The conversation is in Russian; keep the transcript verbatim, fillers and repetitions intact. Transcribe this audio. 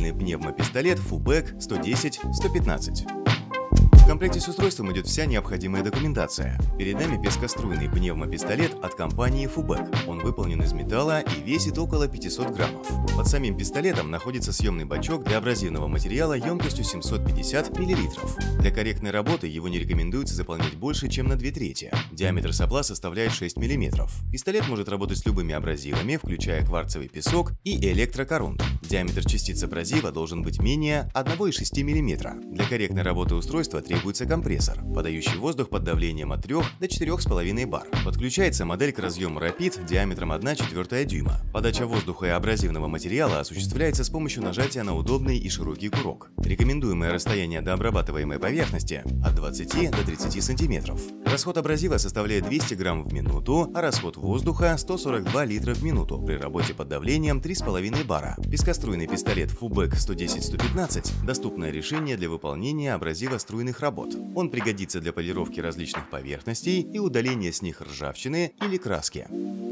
пескоструйный пневмопистолет Fubec сто десять сто пятнадцать. В комплекте с устройством идет вся необходимая документация. Перед нами пескоструйный пневмопистолет от компании Fubec. Он выполнен из металла и весит около пятисот граммов. Под самим пистолетом находится съемный бачок для абразивного материала емкостью семьсот пятьдесят миллилитров. Для корректной работы его не рекомендуется заполнять больше, чем на две трети. Диаметр сопла составляет шесть миллиметров. Пистолет может работать с любыми абразивами, включая кварцевый песок и электрокорунд. Диаметр частиц абразива должен быть менее одного и шести десятых миллиметра. Для корректной работы устройства требуется компрессор, подающий воздух под давлением от трёх до четырёх с половиной бар. Подключается модель к разъему Rapid диаметром одна четвертая дюйма. Подача воздуха и абразивного материала осуществляется с помощью нажатия на удобный и широкий курок. Рекомендуемое расстояние до обрабатываемой поверхности от двадцати до тридцати сантиметров. Расход абразива составляет двести грамм в минуту, а расход воздуха сто сорок два литра в минуту при работе под давлением три с половиной бара. Пескоструйный пистолет Fubec сто десять сто пятнадцать – доступное решение для выполнения абразиво-струйных работ. Он пригодится для полировки различных поверхностей и удаления с них ржавчины или краски.